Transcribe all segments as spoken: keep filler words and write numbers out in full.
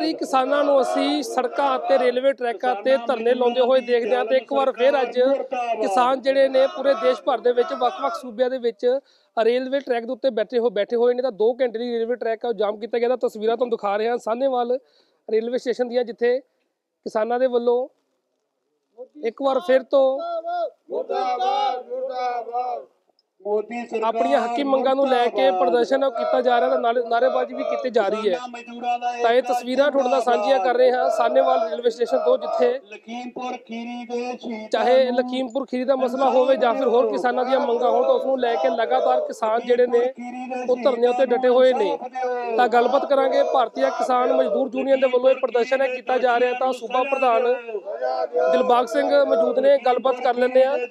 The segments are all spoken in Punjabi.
कई किसानों ਨੂੰ ਅਸੀਂ ਸੜਕਾਂ ਅਤੇ ਰੇਲਵੇ ਟਰੈਕਾਂ ਤੇ ਧਰਨੇ ਲਾਉਂਦੇ ਹੋਏ ਦੇਖਦੇ ਹਾਂ ਤੇ ਇੱਕ ਵਾਰ ਫਿਰ ਅੱਜ ਕਿਸਾਨ ਜਿਹੜੇ ਨੇ ਪੂਰੇ ਦੇਸ਼ ਭਰ ਦੇ ਵਿੱਚ ਵੱਖ-ਵੱਖ ਸੂਬਿਆਂ ਦੇ ਵਿੱਚ ਰੇਲਵੇ ਟਰੈਕ ਦੇ ਉੱਤੇ ਬੈਠੇ ਹੋ ਬੈਠੇ ਹੋਏ ਨੇ। ਤਾਂ ਦੋ ਘੰਟੇ ਦੀ ਰੇਲਵੇ ਟਰੈਕ ਆ ਜਾਮ ਕੀਤਾ ਗਿਆ। ਤਾਂ ਤਸਵੀਰਾਂ ਤੁਹਾਨੂੰ ਦਿਖਾ ਰਹੇ ਹਾਂ ਸਾਹਨੇਵਾਲ ਰੇਲਵੇ ਸਟੇਸ਼ਨ ਦੀਆਂ, ਜਿੱਥੇ ਕਿਸਾਨਾਂ ਦੇ ਵੱਲੋਂ ਇੱਕ ਵਾਰ ਫਿਰ ਤੋਂ ਆਪਣੀਆਂ ਹੱਕੀ ਮੰਗਾਂ ਨੂੰ ਲੈ ਕੇ ਪ੍ਰਦਰਸ਼ਨ ਕੀਤਾ ਜਾ ਰਿਹਾ, ਤਾਂ ਨਾਅਰੇਬਾਜ਼ੀ ਵੀ ਕੀਤੀ ਜਾ ਰਹੀ ਹੈ। ਤਾਂ ਇਹ ਤਸਵੀਰਾਂ ਤੁਹਾਡੇ ਨਾਲ ਸਾਂਝੀਆਂ ਕਰ ਰਹੇ ਹਾਂ ਸਾਹਨੇਵਾਲ ਰੇਲਵੇ ਸਟੇਸ਼ਨ ਤੋਂ, ਜਿੱਥੇ ਚਾਹੇ ਲਖੀਮਪੁਰ ਖੀਰੀ ਦਾ ਮਸਲਾ ਹੋਵੇ ਜਾਂ ਫਿਰ ਹੋਰ ਕਿਸਾਨਾਂ ਦੀਆਂ ਮੰਗਾਂ ਹੋਣ, ਤਾਂ ਉਸ ਨੂੰ ਲੈ ਕੇ ਲਗਾਤਾਰ ਕਿਸਾਨ ਜਿਹੜੇ ਨੇ ਉਹ ਧਰਨਿਆਂ ਉੱਤੇ ਡਟੇ ਹੋਏ ਨੇ। ਤਾਂ ਗੱਲਬਾਤ ਕਰਾਂਗੇ। ਭਾਰਤੀ ਕਿਸਾਨ ਮਜ਼ਦੂਰ ਯੂਨੀਅਨ ਦੇ ਵੱਲੋਂ ਇਹ ਪ੍ਰਦਰਸ਼ਨ ਕੀਤਾ ਜਾ ਰਿਹਾ, ਤਾਂ ਸੂਬਾ ਪ੍ਰਧਾਨ ਦਿਲਬਾਗ ਸਿੰਘ ਮੌਜੂਦ ਨੇ, ਗੱਲਬਾਤ ਕਰ ਲੈਂਦੇ ਆ।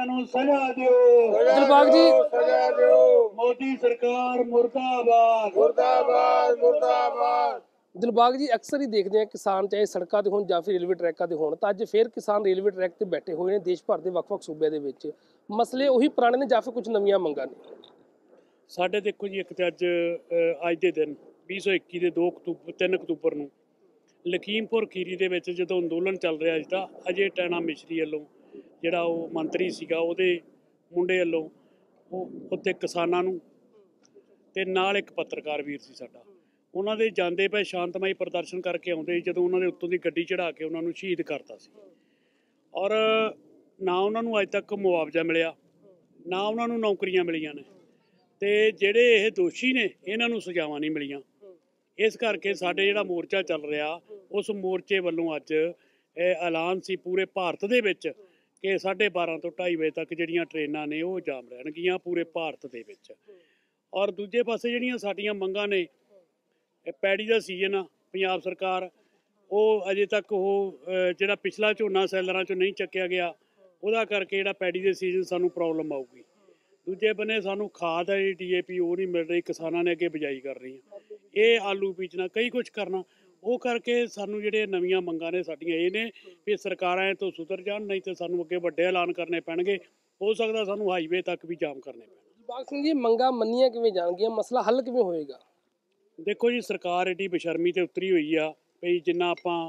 ਦਿਲਬਾਗ ਜੀ, ਮੋਦੀ ਸਰਕਾਰ ਮੁਰਦਾਬਾਦ ਮੁਰਦਾਬਾਦ ਮੁਰਦਾਬਾਦ। ਦਿਲਬਾਗ ਜੀ, ਅਕਸਰ ਹੀ ਦੇਖਦੇ ਆ ਕਿਸਾਨ ਚਾਹੇ ਸੜਕਾਂ ਤੇ ਹੋਣ ਜਾਂ ਫਿਰ ਰੇਲਵੇ ਟਰੈਕਾਂ ਤੇ ਹੋਣ, ਤਾਂ ਅੱਜ ਫਿਰ ਕਿਸਾਨ ਰੇਲਵੇ ਟਰੈਕ ਤੇ ਬੈਠੇ ਹੋਏ ਨੇ ਦੇਸ਼ ਭਰ ਦੇ ਵੱਖ-ਵੱਖ ਸੂਬਿਆਂ ਦੇ ਵਿੱਚ। ਮਸਲੇ ਉਹੀ ਪੁਰਾਣੇ ਨੇ ਜਾਂ ਫਿਰ ਕੁਝ ਨਵੀਆਂ ਮੰਗਾਂ ਨੇ? ਸਾਡੇ ਦੇਖੋ ਜੀ, ਇੱਕ ਤੇ ਅੱਜ ਅੱਜ ਦੇ ਦਿਨ ਵੀਹ ਸੌ ਇੱਕੀ ਦੇ ਦੋ ਅਕਤੂਬਰ ਤਿੰਨ ਅਕਤੂਬਰ ਨੂੰ ਲਖੀਮਪੁਰ ਖੀਰੀ ਦੇ ਵਿੱਚ ਜਦੋਂ ਅੰਦੋਲਨ ਚੱਲ ਰਿਹਾ ਸੀ, ਤਾਂ ਅਜੇ ਟੈਣਾ ਮਿਸ਼ਰੀ ਵੱਲੋਂ ਜਿਹੜਾ ਉਹ ਮੰਤਰੀ ਸੀਗਾ, ਉਹਦੇ ਮੁੰਡੇ ਵੱਲੋਂ ਉਹ ਉੱਥੇ ਕਿਸਾਨਾਂ ਨੂੰ ਤੇ ਨਾਲ ਇੱਕ ਪੱਤਰਕਾਰ ਵੀਰ ਸੀ ਸਾਡਾ, ਉਹਨਾਂ ਦੇ ਜਾਂਦੇ ਪਏ ਸ਼ਾਂਤਮਈ ਪ੍ਰਦਰਸ਼ਨ ਕਰਕੇ ਆਉਂਦੇ, ਜਦੋਂ ਉਹਨਾਂ ਦੇ ਉੱਤੋਂ ਦੀ ਗੱਡੀ ਚੜ੍ਹਾ ਕੇ ਉਹਨਾਂ ਨੂੰ ਸ਼ਹੀਦ ਕਰਤਾ ਸੀ। ਔਰ ਨਾ ਉਹਨਾਂ ਨੂੰ ਅੱਜ ਤੱਕ ਮੁਆਵਜ਼ਾ ਮਿਲਿਆ, ਨਾ ਉਹਨਾਂ ਨੂੰ ਨੌਕਰੀਆਂ ਮਿਲੀਆਂ ਨੇ, ਤੇ ਜਿਹੜੇ ਇਹ ਦੋਸ਼ੀ ਨੇ ਇਹਨਾਂ ਨੂੰ ਸਜ਼ਾਵਾਂ ਨਹੀਂ ਮਿਲੀਆਂ। ਇਸ ਕਰਕੇ ਸਾਡੇ ਜਿਹੜਾ ਮੋਰਚਾ ਚੱਲ ਰਿਹਾ, ਉਸ ਮੋਰਚੇ ਵੱਲੋਂ ਅੱਜ ਇਹ ਐਲਾਨ ਸੀ ਪੂਰੇ ਭਾਰਤ ਦੇ ਵਿੱਚ ਕਿ ਸਾਢੇ ਬਾਰਾਂ ਤੋਂ ਢਾਈ ਵਜੇ ਤੱਕ ਜਿਹੜੀਆਂ ਟ੍ਰੇਨਾਂ ਨੇ ਉਹ ਜਾਮ ਰਹਿਣਗੀਆਂ ਪੂਰੇ ਭਾਰਤ ਦੇ ਵਿੱਚ। ਔਰ ਦੂਜੇ ਪਾਸੇ ਜਿਹੜੀਆਂ ਸਾਡੀਆਂ ਮੰਗਾਂ ਨੇ, ਪੈੜੀ ਦਾ ਸੀਜ਼ਨ ਆ, ਪੰਜਾਬ ਸਰਕਾਰ ਉਹ ਅਜੇ ਤੱਕ ਉਹ ਜਿਹੜਾ ਪਿਛਲਾ ਝੋਨਾ ਸੈਲਰਾਂ 'ਚੋਂ ਨਹੀਂ ਚੱਕਿਆ ਗਿਆ, ਉਹਦਾ ਕਰਕੇ ਜਿਹੜਾ ਪੈੜੀ ਦੇ ਸੀਜ਼ਨ ਸਾਨੂੰ ਪ੍ਰੋਬਲਮ ਆਊਗੀ। ਦੂਜੇ ਬੰਨੇ ਸਾਨੂੰ ਖਾਦ ਹੈ ਡੀ ਏ ਪੀ ਉਹ ਨਹੀਂ ਮਿਲ ਰਹੀ, ਕਿਸਾਨਾਂ ਨੇ ਅੱਗੇ ਬਿਜਾਈ ਕਰ ਰਹੀ ਹੈ, ਇਹ ਆਲੂ ਬੀਜਣਾ ਕਈ ਕੁਛ ਕਰਨਾ, ਉਹ ਕਰਕੇ ਸਾਨੂੰ ਜਿਹੜੇ ਨਵੀਆਂ ਮੰਗਾਂ ਨੇ ਸਾਡੀਆਂ ਇਹ ਨੇ ਵੀ ਸਰਕਾਰਾਂ ਤੋਂ ਸੁਧਰ ਜਾਣ, ਨਹੀਂ ਤਾਂ ਸਾਨੂੰ ਅੱਗੇ ਵੱਡੇ ਐਲਾਨ ਕਰਨੇ ਪੈਣਗੇ। ਹੋ ਸਕਦਾ ਸਾਨੂੰ ਹਾਈਵੇ ਤੱਕ ਵੀ ਜਾਮ ਕਰਨੇ ਪੈਣ। ਦਿਲਬਾਗ ਸਿੰਘ ਜੀ, ਮੰਗਾਂ ਮੰਨੀਆਂ ਕਿਵੇਂ ਜਾਣਗੀਆਂ, ਮਸਲਾ ਹੱਲ ਕਿਵੇਂ ਹੋਏਗਾ? ਦੇਖੋ ਜੀ, ਸਰਕਾਰ ਏਡੀ ਬੇਸ਼ਰਮੀ ਤੇ ਉਤਰੀ ਹੋਈ ਆ ਵੀ ਜਿੰਨਾ ਆਪਾਂ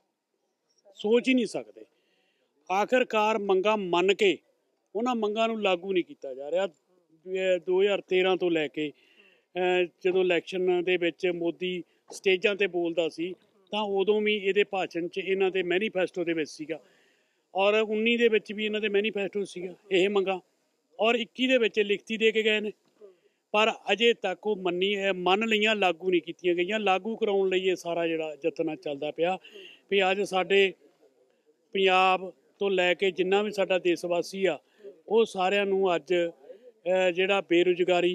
ਸੋਚ ਹੀ ਨਹੀਂ ਸਕਦੇ। ਆਖਿਰਕਾਰ ਮੰਗਾਂ ਮੰਨ ਕੇ ਉਹਨਾਂ ਮੰਗਾਂ ਨੂੰ ਲਾਗੂ ਨਹੀਂ ਕੀਤਾ ਜਾ ਰਿਹਾ। ਦੋ ਹਜ਼ਾਰ ਤੇਰਾਂ ਤੋਂ ਲੈ ਕੇ ਜਦੋਂ ਇਲੈਕਸ਼ਨ ਦੇ ਵਿੱਚ ਮੋਦੀ ਸਟੇਜਾਂ ਤੇ ਬੋਲਦਾ ਸੀ, ਤਾਂ ਉਦੋਂ ਵੀ ਇਹਦੇ ਭਾਸ਼ਣ 'ਚ ਇਹਨਾਂ ਦੇ ਮੈਨੀਫੈਸਟੋ ਦੇ ਵਿੱਚ ਸੀਗਾ, ਔਰ ਉੱਨੀ ਦੇ ਵਿੱਚ ਵੀ ਇਹਨਾਂ ਦੇ ਮੈਨੀਫੈਸਟੋ ਸੀਗਾ ਇਹ ਮੰਗਾਂ, ਔਰ ਇੱਕੀ ਦੇ ਵਿੱਚ ਲਿਖਤੀ ਦੇ ਕੇ ਗਏ ਨੇ, ਪਰ ਅਜੇ ਤੱਕ ਉਹ ਮੰਨੀ ਮੰਨ ਲਈਆਂ, ਲਾਗੂ ਨਹੀਂ ਕੀਤੀਆਂ ਗਈਆਂ। ਲਾਗੂ ਕਰਾਉਣ ਲਈ ਇਹ ਸਾਰਾ ਜਿਹੜਾ ਯਤਨ ਚੱਲਦਾ ਪਿਆ ਵੀ ਅੱਜ ਸਾਡੇ ਪੰਜਾਬ ਤੋਂ ਲੈ ਕੇ ਜਿੰਨਾ ਵੀ ਸਾਡਾ ਦੇਸ਼ ਵਾਸੀ ਆ, ਉਹ ਸਾਰਿਆਂ ਨੂੰ ਅੱਜ ਜਿਹੜਾ ਬੇਰੁਜ਼ਗਾਰੀ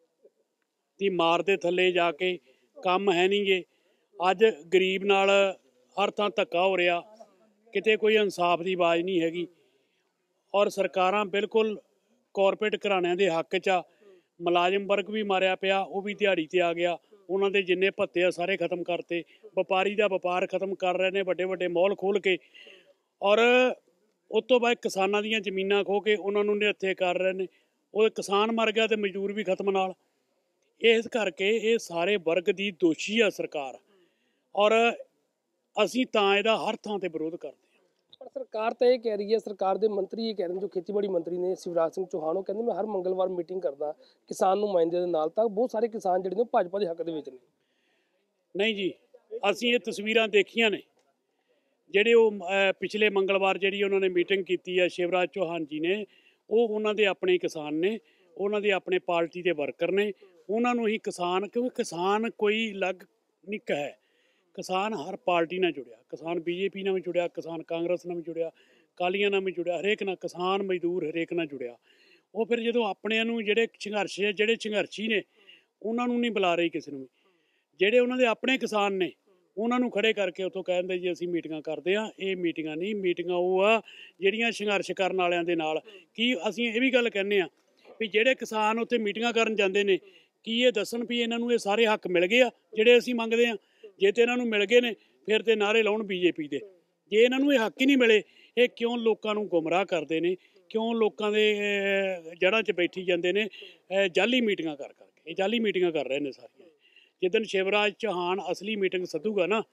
ਦੀ ਮਾਰ ਦੇ ਥੱਲੇ ਜਾ ਕੇ ਕੰਮ ਹੈ ਨਹੀਂ ਗੇ, ਅੱਜ ਗਰੀਬ ਨਾਲ ਹਰ ਥਾਂ ਧੱਕਾ ਹੋ ਰਿਹਾ, ਕਿਤੇ ਕੋਈ ਇਨਸਾਫ ਦੀ ਆਵਾਜ਼ ਨਹੀਂ ਹੈਗੀ। ਔਰ ਸਰਕਾਰਾਂ ਬਿਲਕੁਲ ਕਾਰਪੋਰੇਟ ਘਰਾਣਿਆਂ ਦੇ ਹੱਕ 'ਚ ਆ। ਮੁਲਾਜ਼ਮ ਵਰਗ ਵੀ ਮਾਰਿਆ ਪਿਆ, ਉਹ ਵੀ ਦਿਹਾੜੀ ਤੇ ਆ ਗਿਆ, ਉਹਨਾਂ ਦੇ ਜਿੰਨੇ ਭੱਤੇ ਆ ਸਾਰੇ ਖਤਮ ਕਰਤੇ। ਵਪਾਰੀ ਦਾ ਵਪਾਰ ਖਤਮ ਕਰ ਰਹੇ ਨੇ, ਵੱਡੇ ਵੱਡੇ ਮੌਲ ਖੋਲ੍ਹ ਕੇ, ਔਰ ਉਸ ਤੋਂ ਬਾਅਦ ਕਿਸਾਨਾਂ ਦੀਆਂ ਜ਼ਮੀਨਾਂ ਖੋਹ ਕੇ ਉਹਨਾਂ ਨੂੰ ਨਿਹੱਥੇ ਕਰ ਰਹੇ ਨੇ। ਉਹ ਕਿਸਾਨ ਮਰ ਗਿਆ ਤੇ ਮਜ਼ਦੂਰ ਵੀ ਖਤਮ ਨਾਲ। ਇਸ ਕਰਕੇ ਇਹ ਸਾਰੇ ਵਰਗ ਦੀ ਦੋਸ਼ੀ ਆ ਸਰਕਾਰ, ਔਰ ਅਸੀਂ ਤਾਂ ਇਹਦਾ ਹਰ ਥਾਂ ਤੇ ਵਿਰੋਧ ਕਰਦੇ ਹਾਂ। ਪਰ ਸਰਕਾਰ ਤਾਂ ਇਹ ਕਹਿ ਰਹੀ ਹੈ, ਸਰਕਾਰ ਦੇ ਮੰਤਰੀ ਇਹ ਕਹਿ ਰਹੇ ਨੇ, ਜੋ ਖੇਤੀਬਾੜੀ ਮੰਤਰੀ ਨੇ ਸ਼ਿਵਰਾਜ ਸਿੰਘ ਚੌਹਾਨ, ਉਹ ਕਹਿੰਦੇ ਮੈਂ ਹਰ ਮੰਗਲਵਾਰ ਮੀਟਿੰਗ ਕਰਦਾ ਕਿਸਾਨ ਨੁਮਾਇੰਦੇ ਦੇ ਨਾਲ। ਤਾਂ ਬਹੁਤ ਸਾਰੇ ਕਿਸਾਨ ਜਿਹੜੇ ਨੇ ਭਾਜਪਾ ਦੇ ਹੱਕ ਦੇ ਵਿੱਚ ਨੇ। ਨਹੀਂ ਜੀ, ਅਸੀਂ ਇਹ ਤਸਵੀਰਾਂ ਦੇਖੀਆਂ ਨੇ, ਜਿਹੜੇ ਉਹ ਪਿਛਲੇ ਮੰਗਲਵਾਰ ਜਿਹੜੀ ਉਹਨਾਂ ਨੇ ਮੀਟਿੰਗ ਕੀਤੀ ਹੈ ਸ਼ਿਵਰਾਜ ਚੌਹਾਨ ਜੀ ਨੇ, ਉਹ ਉਹਨਾਂ ਦੇ ਆਪਣੇ ਕਿਸਾਨ ਨੇ, ਉਹਨਾਂ ਦੇ ਆਪਣੇ ਪਾਰਟੀ ਦੇ ਵਰਕਰ ਨੇ, ਉਹਨਾਂ ਨੂੰ ਹੀ ਕਿਸਾਨ, ਕਿਉਂਕਿ ਕਿਸਾਨ ਕੋਈ ਅਲੱਗ ਨਹੀਂ ਹੈ, ਕਿਸਾਨ ਹਰ ਪਾਰਟੀ ਨਾਲ ਜੁੜਿਆ, ਕਿਸਾਨ ਬੀ ਜੇ ਪੀ ਨਾਲ ਵੀ ਜੁੜਿਆ, ਕਿਸਾਨ ਕਾਂਗਰਸ ਨਾਲ ਵੀ ਜੁੜਿਆ, ਅਕਾਲੀਆਂ ਨਾਲ ਵੀ ਜੁੜਿਆ, ਹਰੇਕ ਨਾਲ, ਕਿਸਾਨ ਮਜ਼ਦੂਰ ਹਰੇਕ ਨਾਲ ਜੁੜਿਆ। ਉਹ ਫਿਰ ਜਦੋਂ ਆਪਣਿਆਂ ਨੂੰ ਜਿਹੜੇ ਸੰਘਰਸ਼ ਜਿਹੜੇ ਸੰਘਰਸ਼ੀ ਨੇ ਉਹਨਾਂ ਨੂੰ ਨਹੀਂ ਬੁਲਾ ਰਹੀ ਕਿਸੇ ਨੂੰ ਵੀ, ਜਿਹੜੇ ਉਹਨਾਂ ਦੇ ਆਪਣੇ ਕਿਸਾਨ ਨੇ ਉਹਨਾਂ ਨੂੰ ਖੜੇ ਕਰਕੇ ਉੱਥੋਂ ਕਹਿੰਦੇ ਜੀ ਅਸੀਂ ਮੀਟਿੰਗਾਂ ਕਰਦੇ ਹਾਂ। ਇਹ ਮੀਟਿੰਗਾਂ ਨਹੀਂ, ਮੀਟਿੰਗਾਂ ਉਹ ਆ ਜਿਹੜੀਆਂ ਸੰਘਰਸ਼ ਕਰਨ ਵਾਲਿਆਂ ਦੇ ਨਾਲ। ਕੀ ਅਸੀਂ ਇਹ ਵੀ ਗੱਲ ਕਹਿੰਦੇ ਹਾਂ ਵੀ ਜਿਹੜੇ ਕਿਸਾਨ ਉੱਥੇ ਮੀਟਿੰਗਾਂ ਕਰਨ ਜਾਂਦੇ ਨੇ, ਕੀ ਇਹ ਦੱਸਣ ਵੀ ਇਹਨਾਂ ਨੂੰ ਇਹ ਸਾਰੇ ਹੱਕ ਮਿਲ ਗਏ ਆ ਜਿਹੜੇ ਅਸੀਂ ਮੰਗਦੇ ਹਾਂ? ਜੇ ਤੇ ਇਹਨਾਂ ਨੂੰ ਮਿਲ ਗਏ ਨੇ ਫਿਰ ਤੇ ਨਾਅਰੇ ਲਾਉਣ ਬੀ ਜੇ ਪੀ ਦੇ। ਜੇ ਇਹਨਾਂ ਨੂੰ ਇਹ ਹੱਕ ਹੀ ਨਹੀਂ ਮਿਲੇ, ਇਹ ਕਿਉਂ ਲੋਕਾਂ ਨੂੰ ਗੁੰਮਰਾਹ ਕਰਦੇ ਨੇ, ਕਿਉਂ ਲੋਕਾਂ ਦੇ ਜੜ੍ਹਾਂ 'ਚ ਬੈਠੀ ਜਾਂਦੇ ਨੇ ਜਾਲੀ ਮੀਟਿੰਗਾਂ ਕਰ ਕਰਕੇ? ਇਹ ਜਾਲੀ ਮੀਟਿੰਗਾਂ ਕਰ ਰਹੇ ਨੇ ਸਾਰੀਆਂ। ਜਿੱਦਣ ਸ਼ਿਵਰਾਜ ਚੌਹਾਨ ਅਸਲੀ ਮੀਟਿੰਗ ਸੱਦੂਗਾ ਨਾ,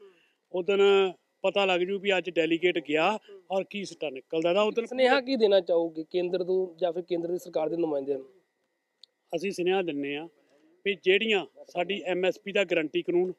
उदन पता लग जू भी अज डेलीगेट गया और की सिट्टा निकलदा दा। उदन ਸੁਨੇਹਾ ਕੀ ਦੇਣਾ ਚਾਹੋਗੇ ਕੇਂਦਰ ਤੋਂ ਜਾਂ ਫਿਰ ਕੇਂਦਰ ਦੀ ਸਰਕਾਰ ਦੇ ਨੁਮਾਇੰਦਿਆਂ ਨੂੰ? ਅਸੀਂ ਸੁਨੇਹਾ ਦਿੰਨੇ ਆ ਵੀ ਜਿਹੜੀਆਂ ਸਾਡੀ ਐਮ ਐਸ ਪੀ ਦਾ ਗਰੰਟੀ ਕਾਨੂੰਨ,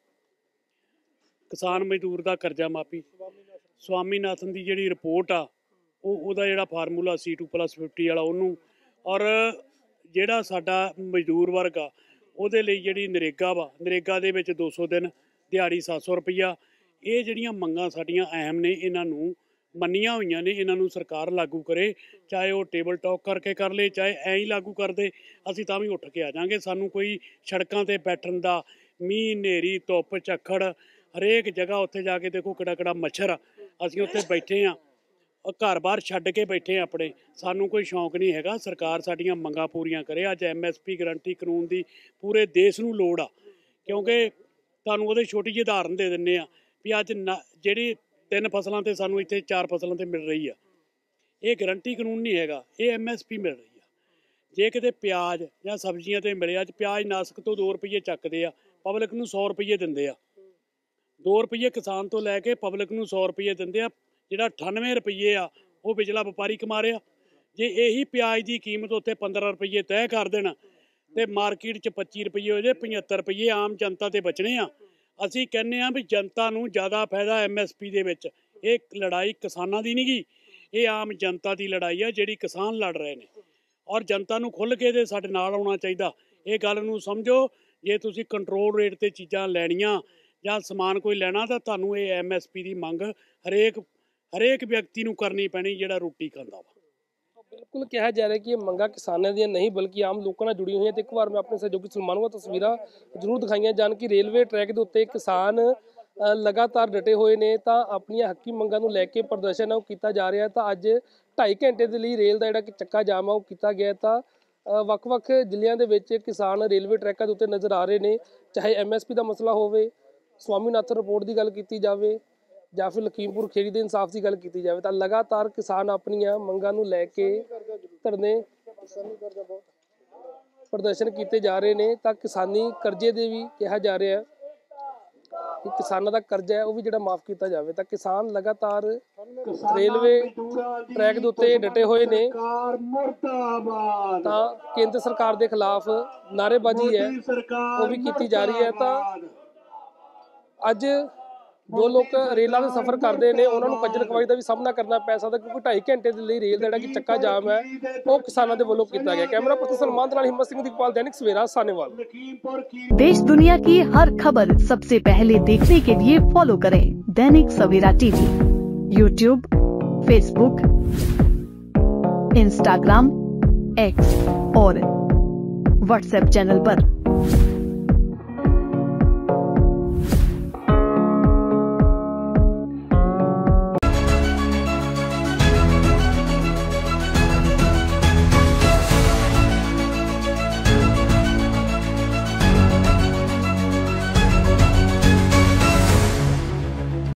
ਕਿਸਾਨ ਮਜ਼ਦੂਰ ਦਾ ਕਰਜ਼ਾ ਮਾਫੀ, ਸਵਾਮੀਨਾਥਨ ਦੀ ਜਿਹੜੀ ਰਿਪੋਰਟ ਆ ਉਹ ਉਹਦਾ ਜਿਹੜਾ ਫਾਰਮੂਲਾ ਸੀ ਟੂ ਪਲੱਸ ਫਿਫਟੀ ਵਾਲਾ ਉਹਨੂੰ, ਔਰ ਜਿਹੜਾ ਸਾਡਾ ਮਜ਼ਦੂਰ ਵਰਗ ਆ ਉਹਦੇ ਲਈ ਜਿਹੜੀ ਨਰੇਗਾ ਵਾ, ਨਰੇਗਾ ਦੇ ਵਿੱਚ ਦੋ ਸੌ ਦਿਨ ਦਿਹਾੜੀ ਸੱਤ ਸੌ ਰੁਪਈਆ, ਇਹ ਜਿਹੜੀਆਂ ਮੰਗਾਂ ਸਾਡੀਆਂ ਅਹਿਮ ਨੇ ਇਹਨਾਂ ਨੂੰ ਮੰਨੀਆਂ ਹੋਈਆਂ ਨੇ, ਇਹਨਾਂ ਨੂੰ ਸਰਕਾਰ ਲਾਗੂ ਕਰੇ। ਚਾਹੇ ਉਹ ਟੇਬਲ ਟਾਕ ਕਰਕੇ ਕਰ ਲੇ, ਚਾਹੇ ਐਂ ਹੀ ਲਾਗੂ ਕਰ ਦੇ, ਅਸੀਂ ਤਾਂ ਵੀ ਉੱਠ ਕੇ ਆ ਜਾਵਾਂਗੇ। ਸਾਨੂੰ ਕੋਈ ਸੜਕਾਂ 'ਤੇ ਬੈਠਣ ਦਾ, ਮੀਂਹ ਹਨੇਰੀ ਧੁੱਪ ਝੱਖੜ ਹਰੇਕ ਜਗ੍ਹਾ ਉੱਥੇ ਜਾ ਕੇ ਦੇਖੋ ਕਿਹੜਾ ਕਿਹੜਾ ਮੱਛਰ ਆ, ਅਸੀਂ ਉੱਥੇ ਬੈਠੇ ਹਾਂ, ਘਰ ਬਾਹਰ ਛੱਡ ਕੇ ਬੈਠੇ ਆਪਣੇ। ਸਾਨੂੰ ਕੋਈ ਸ਼ੌਂਕ ਨਹੀਂ ਹੈਗਾ, ਸਰਕਾਰ ਸਾਡੀਆਂ ਮੰਗਾਂ ਪੂਰੀਆਂ ਕਰੇ। ਅੱਜ ਐਮ ਐਸ ਪੀ ਗਰੰਟੀ ਕਾਨੂੰਨ ਦੀ ਪੂਰੇ ਦੇਸ਼ ਨੂੰ ਲੋੜ ਆ, ਕਿਉਂਕਿ ਤੁਹਾਨੂੰ ਉਹਦੇ ਛੋਟੀ ਜਿਹੀ ਉਦਾਹਰਨ ਦੇ ਦਿੰਦੇ ਆ ਵੀ ਅੱਜ ਨਾ ਜਿਹੜੀ ਤਿੰਨ ਫਸਲਾਂ 'ਤੇ ਸਾਨੂੰ ਇੱਥੇ ਚਾਰ ਫਸਲਾਂ 'ਤੇ ਮਿਲ ਰਹੀ ਆ, ਇਹ ਗਰੰਟੀ ਕਾਨੂੰਨ ਨਹੀਂ ਹੈਗਾ, ਇਹ ਐਮ ਐਸ ਪੀ ਮਿਲ ਰਹੀ ਆ। ਜੇ ਕਿਤੇ ਪਿਆਜ਼ ਜਾਂ ਸਬਜ਼ੀਆਂ 'ਤੇ ਮਿਲੇ, ਅੱਜ ਪਿਆਜ਼ ਨਾਸਕ ਤੋਂ ਦੋ ਰੁਪਈਏ ਚੱਕਦੇ ਆ, ਪਬਲਿਕ ਨੂੰ ਸੌ ਰੁਪਈਏ ਦਿੰਦੇ ਆ। ਦੋ ਰੁਪਈਏ ਕਿਸਾਨ ਤੋਂ ਲੈ ਕੇ ਪਬਲਿਕ ਨੂੰ ਸੌ ਰੁਪਈਏ ਦਿੰਦੇ ਆ, ਜਿਹੜਾ ਅਠਾਨਵੇਂ ਰੁਪਈਏ ਆ ਉਹ ਵਿਚਲਾ ਵਪਾਰੀ ਕਮਾ ਰਿਹਾ। ਜੇ ਇਹੀ ਪਿਆਜ਼ ਦੀ ਕੀਮਤ ਉੱਥੇ ਪੰਦਰਾਂ ਰੁਪਈਏ ਤੈਅ ਕਰ ਦੇਣ ਤੇ ਮਾਰਕੀਟ 'ਚ ਪੱਚੀ ਰੁਪਈਏ ਹੋ ਜਾਏ, ਪਝੱਤਰ ਰੁਪਈਏ ਆਮ ਜਨਤਾ ਤੇ ਬਚਣੇ ਆ। ਅਸੀਂ ਕਹਿੰਦੇ ਆ ਵੀ ਜਨਤਾ ਨੂੰ ਜ਼ਿਆਦਾ ਫਾਇਦਾ ਐਮ ਐਸ ਪੀ ਦੇ ਵਿੱਚ। ਇਹ ਲੜਾਈ ਕਿਸਾਨਾਂ ਦੀ ਨਹੀਂ ਗੀ, ਇਹ ਆਮ ਜਨਤਾ ਦੀ ਲੜਾਈ ਆ ਜਿਹੜੀ ਕਿਸਾਨ ਲੜ ਰਹੇ ਨੇ, ਔਰ ਜਨਤਾ ਨੂੰ ਖੁੱਲ੍ਹ ਕੇ ਦੇ ਸਾਡੇ ਨਾਲ ਆਉਣਾ ਚਾਹੀਦਾ। ਇਹ ਗੱਲ ਨੂੰ ਸਮਝੋ, ਜੇ ਤੁਸੀਂ ਕੰਟਰੋਲ ਰੇਟ 'ਤੇ ਚੀਜ਼ਾਂ ਲੈਣੀਆਂ ਜਾਂ ਸਮਾਨ ਕੋਈ ਲੈਣਾ ਤਾਂ ਤੁਹਾਨੂੰ ਇਹ ਐਮ ਐਸ ਪੀ ਦੀ ਮੰਗ ਹਰੇਕ ਹਰੇਕ ਵਿਅਕਤੀ ਨੂੰ ਕਰਨੀ ਪੈਣੀ ਜਿਹੜਾ ਰੋਟੀ ਖਾਂਦਾ ਵਾ। ਬਿਲਕੁਲ ਕਿਹਾ ਜਾ ਰਿਹਾ ਕਿ ਇਹ ਮੰਗਾਂ ਕਿਸਾਨਾਂ ਦੀਆਂ ਨਹੀਂ ਬਲਕਿ ਆਮ ਲੋਕਾਂ ਨਾਲ ਜੁੜੀ ਹੋਈਆਂ। ਤੇ ਇੱਕ ਵਾਰ ਮੈਂ ਆਪਣੇ ਸਹਿਯੋਗੀ ਸਲਮਾਨ ਨੂੰ ਤਸਵੀਰਾਂ ਜ਼ਰੂਰ ਦਿਖਾਈਆਂ ਜਾਣ ਕਿ ਰੇਲਵੇ ਟਰੈਕ ਦੇ ਉੱਤੇ ਕਿਸਾਨ ਲਗਾਤਾਰ ਡਟੇ ਹੋਏ ਨੇ ਤਾਂ ਆਪਣੀਆਂ ਹੱਕੀ ਮੰਗਾਂ ਨੂੰ ਲੈ ਕੇ ਪ੍ਰਦਰਸ਼ਨ ਉਹ ਕੀਤਾ ਜਾ ਰਿਹਾ। ਤਾਂ ਅੱਜ ਢਾਈ ਘੰਟੇ ਦੇ ਲਈ ਰੇਲ ਦਾ ਜਿਹੜਾ ਕਿ ਚੱਕਾ ਜਾਮ ਆ ਉਹ ਕੀਤਾ ਗਿਆ। ਤਾਂ ਵੱਖ-ਵੱਖ ਜ਼ਿਲ੍ਹਿਆਂ ਦੇ ਵਿੱਚ ਕਿਸਾਨ ਰੇਲਵੇ ਟਰੈਕਾਂ ਦੇ ਉੱਤੇ ਨਜ਼ਰ ਆ ਰਹੇ ਨੇ, ਚਾਹੇ ਐਮ ਐਸ ਪੀ ਦਾ ਮਸਲਾ ਹੋਵੇ, ਸਵਾਮੀਨਾਥਨ ਰਿਪੋਰਟ ਦੀ ਗੱਲ ਕੀਤੀ ਜਾਵੇ ਜਾਂ ਫਿਰ ਲਖੀਮਪੁਰ ਖੀਰੀ ਦੇ ਇਨਸਾਫ ਦੀ ਗੱਲ ਕੀਤੀ ਜਾਵੇ, ਤਾਂ ਲਗਾਤਾਰ ਕਿਸਾਨ ਆਪਣੀਆਂ ਮੰਗਾਂ ਨੂੰ ਲੈ ਕੇ ਧਰਨੇ ਪ੍ਰਦਰਸ਼ਨ ਕੀਤੇ ਜਾ ਰਹੇ ਨੇ। ਤਾਂ ਕਿਸਾਨੀ ਕਰਜ਼ੇ ਦੇ ਵੀ ਕਿਹਾ ਜਾ ਰਿਹਾ ਕਿ ਕਿਸਾਨਾਂ ਦਾ ਕਰਜ਼ਾ ਹੈ ਉਹ ਵੀ ਜਿਹੜਾ ਮਾਫ ਕੀਤਾ ਜਾਵੇ। ਤਾਂ ਕਿਸਾਨ ਲਗਾਤਾਰ ਰੇਲਵੇ ਟਰੈਕ ਦੇ ਉੱਤੇ ਡਟੇ ਹੋਏ ਨੇ। ਤਾਂ ਕੇਂਦਰ ਸਰਕਾਰ ਦੇ ਖਿਲਾਫ ਨਾਅਰੇਬਾਜ਼ੀ ਹੈ ਉਹ ਵੀ ਕੀਤੀ ਜਾ ਰਹੀ ਹੈ। ਤਾਂ ਅੱਜ ਜੋ ਲੋਕ ਰੇਲਾਂ ਦਾ ਸਫ਼ਰ ਕਰਦੇ ਨੇ ਉਹਨਾਂ ਨੂੰ ਖੱਜਲ ਖਵਾਰੀ ਦਾ ਵੀ ਸਾਹਮਣਾ ਕਰਨਾ ਪੈ ਸਕਦਾ, ਕਿਉਂਕਿ ਢਾਈ ਘੰਟੇ ਦੇ ਲਈ ਰੇਲ ਦਾ ਜਿਹੜਾ ਕਿ ਚੱਕਾ ਜਾਮ ਹੈ ਉਹ ਕਿਸਾਨਾਂ ਦੇ ਵੱਲੋਂ ਕੀਤਾ ਗਿਆ। कैमरा पर्सन सलमान के नाल हिम्मत सिंह दीपपाल, दैनिक सवेरा सानेवाल। देश दुनिया की हर खबर सबसे पहले देखने के लिए फॉलो करें Dainik Savera TV, YouTube, Facebook, Instagram, X और व्हाट्सएप चैनल पर।